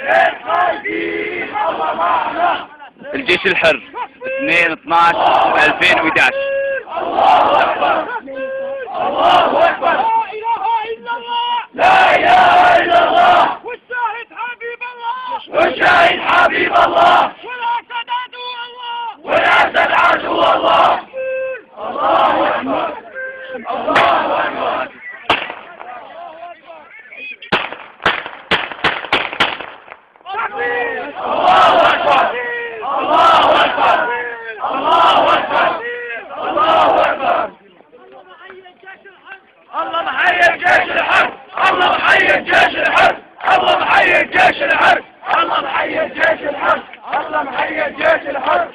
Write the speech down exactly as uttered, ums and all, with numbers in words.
الخايفين الله معنا. الجيش الحر اثنين اثناشر ألفين وإحدى عشر. الله أكبر الله أكبر. لا إله إلا الله. لا إله إلا الله. والشاهد حبيب الله. والشاهد حبيب الله. والأسد عدو الله. والأسد عدو الله. الله أكبر الله أكبر. الله أكبر الله أكبر الله أكبر الله أكبر. الله محيي الجيش الحر. الله محيي الجيش الحر. الله محيي الجيش الحر. الله محيي الجيش الحر. الله محيي الجيش الحر.